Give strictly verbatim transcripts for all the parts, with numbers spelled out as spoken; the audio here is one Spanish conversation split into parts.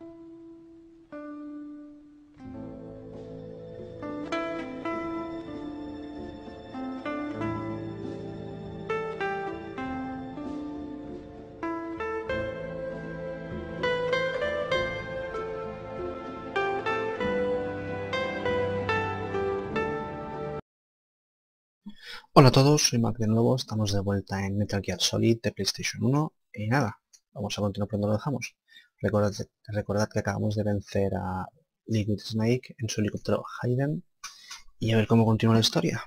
Hola a todos, soy Mac de nuevo, estamos de vuelta en Metal Gear Solid de PlayStation uno y nada, vamos a continuar por donde lo dejamos. Recordad, recordad que acabamos de vencer a Liquid Snake en su helicóptero Hayden y a ver cómo continúa la historia.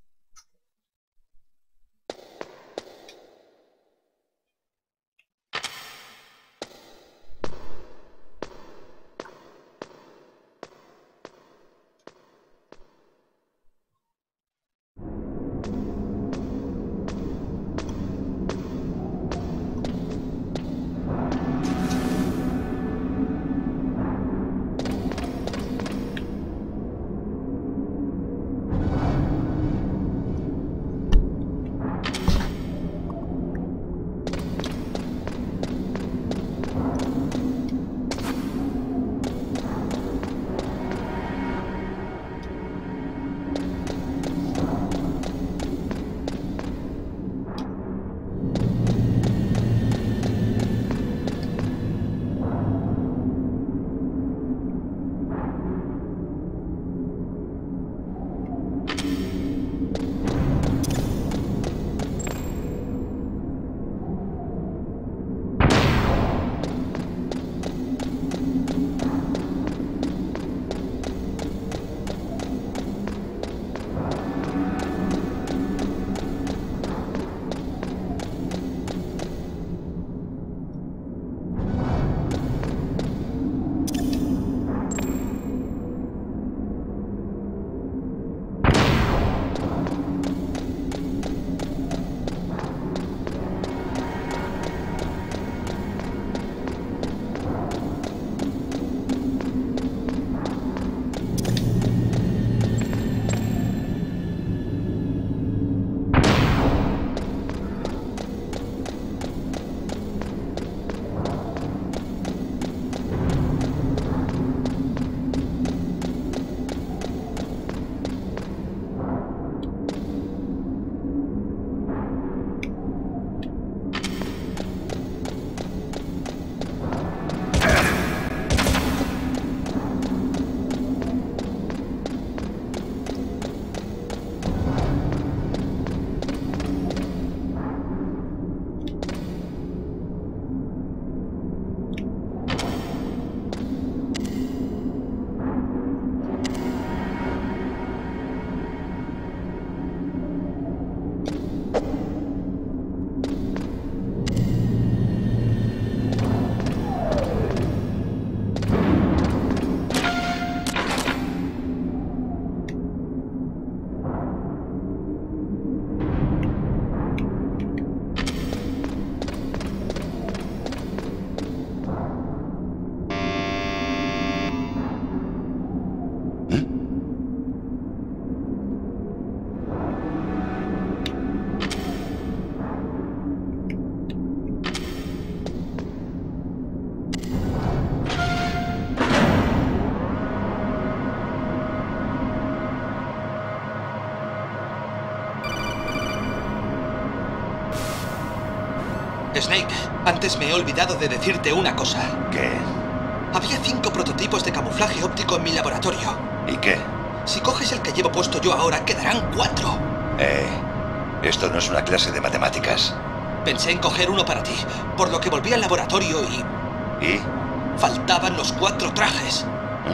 Snake, antes me he olvidado de decirte una cosa. ¿Qué? Había cinco prototipos de camuflaje óptico en mi laboratorio. ¿Y qué? Si coges el que llevo puesto yo ahora, quedarán cuatro. Eh, esto no es una clase de matemáticas. Pensé en coger uno para ti, por lo que volví al laboratorio y... ¿Y? Faltaban los cuatro trajes.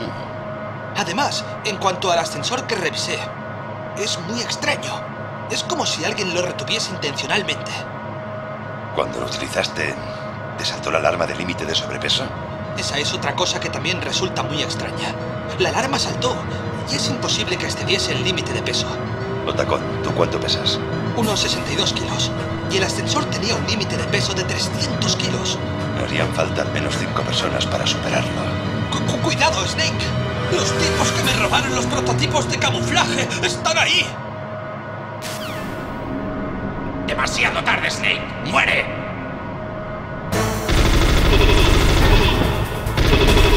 Mm. Además, en cuanto al ascensor que revisé, es muy extraño. Es como si alguien lo retuviese intencionalmente. Cuando lo utilizaste, ¿te saltó la alarma de límite de sobrepeso? Esa es otra cosa que también resulta muy extraña. La alarma saltó y es imposible que excediese el límite de peso. Otacón, ¿tú cuánto pesas? Unos sesenta y dos kilos. Y el ascensor tenía un límite de peso de trescientos kilos. Me harían falta al menos cinco personas para superarlo. Cu cu ¡Cuidado, Snake! ¡Los tipos que me robaron los prototipos de camuflaje están ahí! ¡Demasiado tarde, Snake! ¡Muere!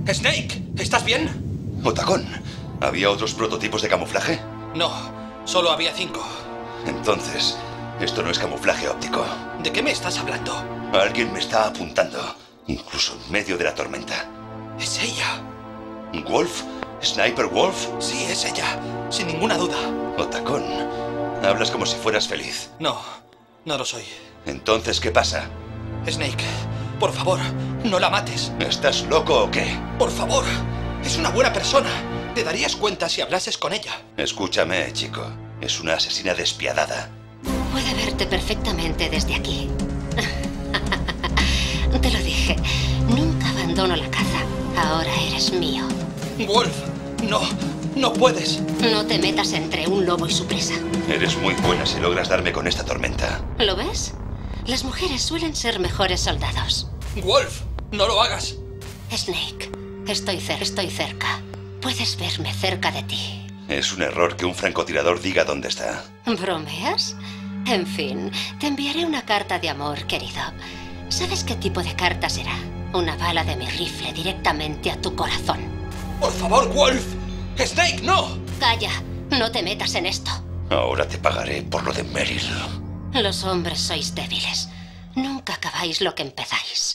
Snake, ¿estás bien? Otacón, ¿había otros prototipos de camuflaje? No, solo había cinco. Entonces, esto no es camuflaje óptico. ¿De qué me estás hablando? Alguien me está apuntando, incluso en medio de la tormenta. Es ella. ¿Wolf? ¿Sniper Wolf? Sí, es ella, sin ninguna duda. Otacón, hablas como si fueras feliz. No, no lo soy. Entonces, ¿qué pasa? Snake, por favor, no la mates. ¿Estás loco o qué? Por favor, es una buena persona. Te darías cuenta si hablases con ella. Escúchame, chico. Es una asesina despiadada. Puede verte perfectamente desde aquí. Te lo dije, nunca abandono la caza. Ahora eres mío. Wolf, no, no puedes. No te metas entre un lobo y su presa. Eres muy buena si logras darme con esta tormenta. ¿Lo ves? Las mujeres suelen ser mejores soldados. Wolf, no lo hagas. Snake, estoy, cer estoy cerca. Puedes verme cerca de ti. Es un error que un francotirador diga dónde está. ¿Bromeas? En fin, te enviaré una carta de amor, querido. ¿Sabes qué tipo de carta será? Una bala de mi rifle directamente a tu corazón. Por favor, Wolf. Snake, no. Calla, no te metas en esto. Ahora te pagaré por lo de Meryl. Los hombres sois débiles. Nunca acabáis lo que empezáis.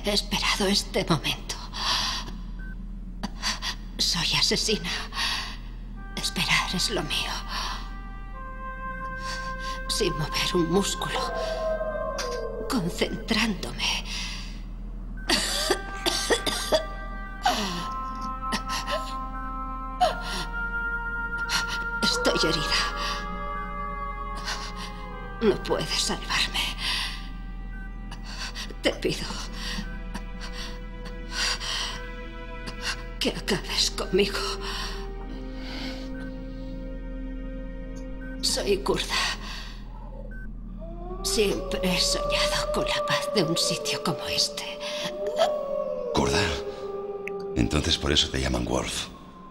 He esperado este momento. Soy asesina. Esperar es lo mío. Sin mover un músculo. Concentrándome. Estoy herida. No puedes salvarme. Te pido que acabes conmigo. Soy kurda. Siempre he soñado con la paz de un sitio como este. ¿Kurda? Entonces por eso te llaman Wolf.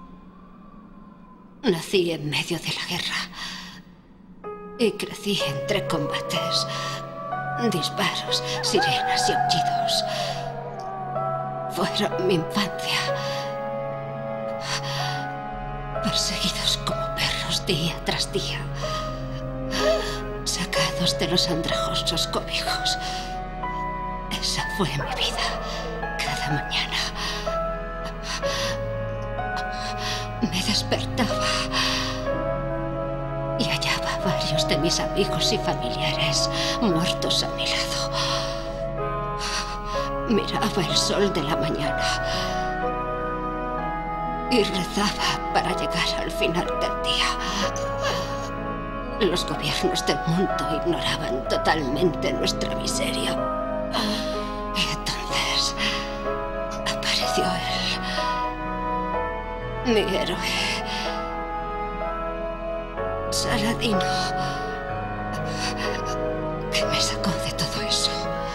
Nací en medio de la guerra y crecí entre combates, disparos, sirenas y aullidos. Fueron mi infancia. Perseguidos como perros día tras día. Sacados de los andrajosos cobijos. Esa fue mi vida. Cada mañana me despertaba y hallaba a varios de mis amigos y familiares muertos a mi lado. Miraba el sol de la mañana y rezaba para llegar al final del día. Los gobiernos del mundo ignoraban totalmente nuestra miseria. Y entonces apareció él, mi héroe, Saladino, que me sacó de todo eso.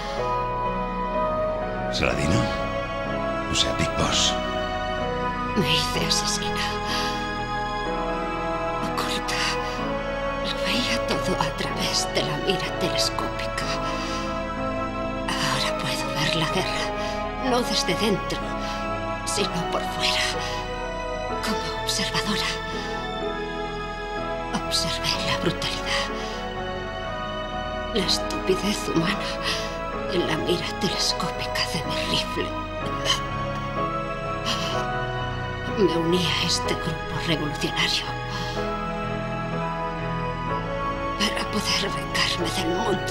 ¿Saladino? O sea, Big Boss. Me hice asesina. Oculta. Lo veía todo a través de la mira telescópica. Ahora puedo ver la guerra, no desde dentro, sino por fuera, como observadora. Observé la brutalidad, la estupidez humana en la mira telescópica de mi rifle. Me uní a este grupo revolucionario para poder vengarme del mundo.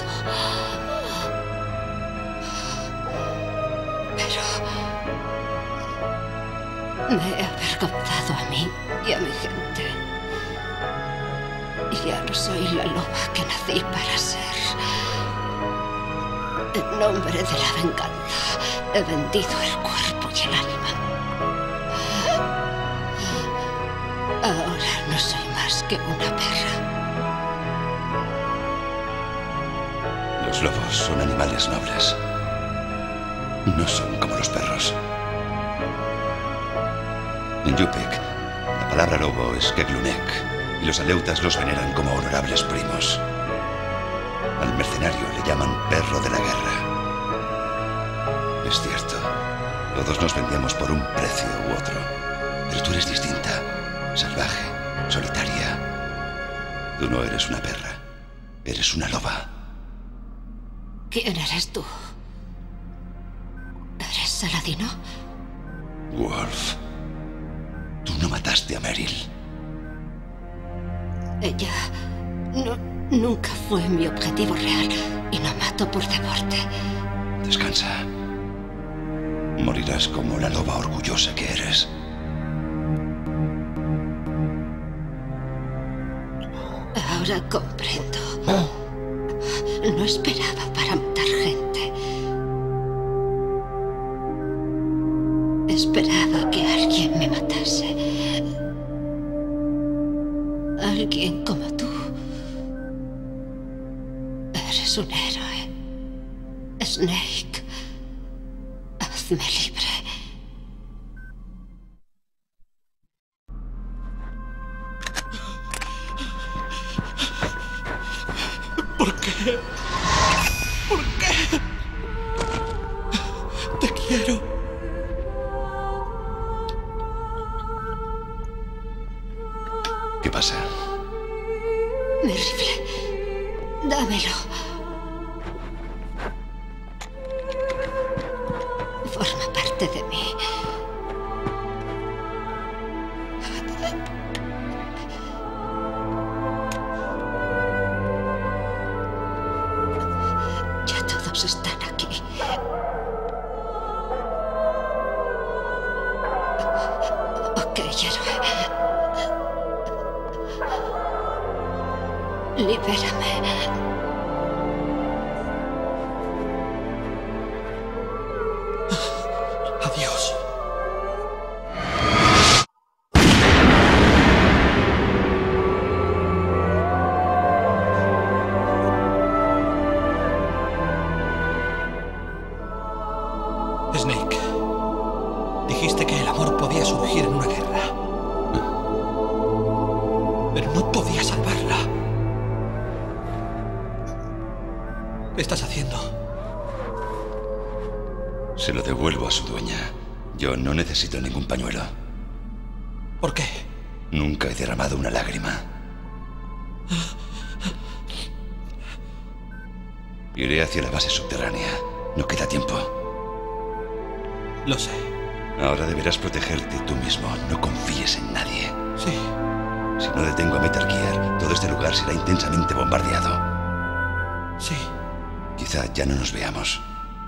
Pero me he avergonzado a mí y a mi gente. Y ya no soy la loba que nací para ser. En nombre de la venganza he vendido el cuerpo y el alma. Ahora no soy más que una perra. Los lobos son animales nobles. No son como los perros. En Yupik, la palabra lobo es Keglunek, y los aleutas los veneran como honorables primos. Al mercenario le llaman perro de la guerra. Es cierto, todos nos vendemos por un precio u otro, pero tú eres distinta, salvaje, solitaria. Tú no eres una perra, eres una loba. ¿Quién eres tú? ¿Eres Saladino? Wolf, tú no mataste a Meryl. Ella no, nunca fue mi objetivo real y no mato por deporte. Descansa. Morirás como la loba orgullosa que eres. Ahora comprendo. No esperaba para matar gente. Esperaba que alguien me matase. Alguien como tú. Eres un héroe. Snake. Hazme libre. ¿Por qué? ¿Por qué? Te quiero. ¿Qué pasa? Mi rifle. Dámelo. parte de mí. Ya todos están aquí. Ok, héroe. Libérame. Adiós. Snake, dijiste que el amor podía surgir en una guerra, pero no podía salvarla. ¿Qué estás haciendo? Se lo devuelvo a su dueña. Yo no necesito ningún pañuelo. ¿Por qué? Nunca he derramado una lágrima. Iré hacia la base subterránea. No queda tiempo. Lo sé. Ahora deberás protegerte tú mismo. No confíes en nadie. Sí. Si no detengo a Metal Gear, todo este lugar será intensamente bombardeado. Sí. Quizá ya no nos veamos.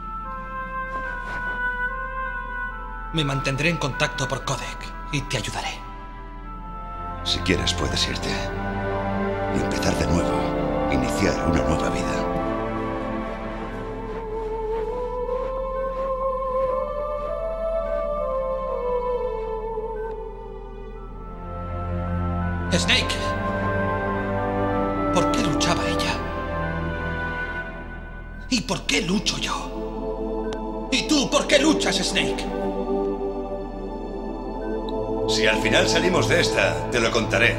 Me mantendré en contacto por codec y te ayudaré. Si quieres, puedes irte. Y empezar de nuevo. Iniciar una nueva vida. Snake. ¿Por qué luchaba ella? ¿Y por qué lucho yo? ¿Y tú por qué luchas, Snake? Si al final salimos de esta, te lo contaré.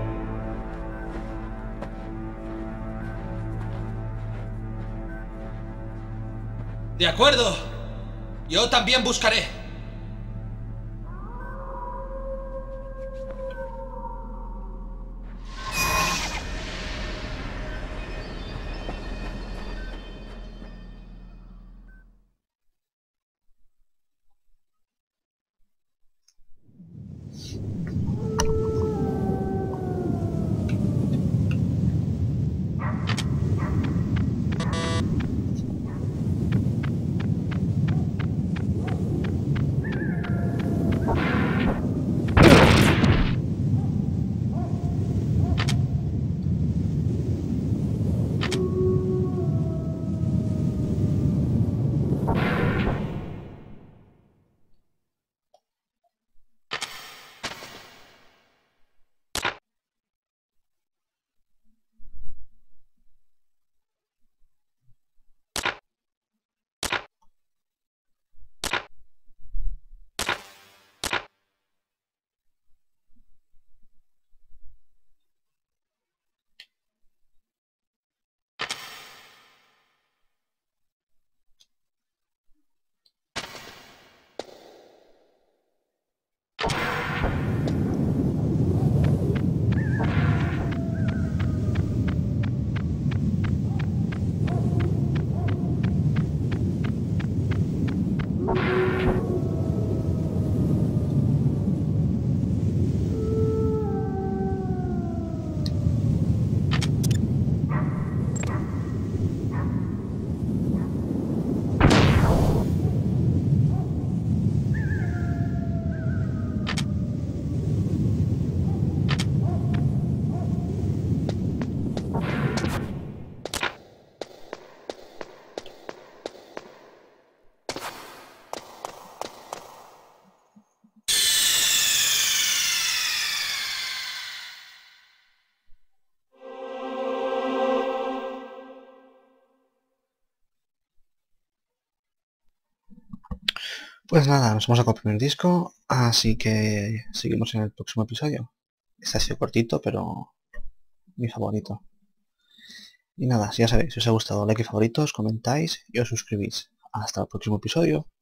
De acuerdo. Yo también buscaré. Pues nada, nos vamos a comprar el disco, así que seguimos en el próximo episodio. Este ha sido cortito, pero mi favorito. Y nada, si ya sabéis, si os ha gustado, like y favoritos, comentáis y os suscribís. Hasta el próximo episodio.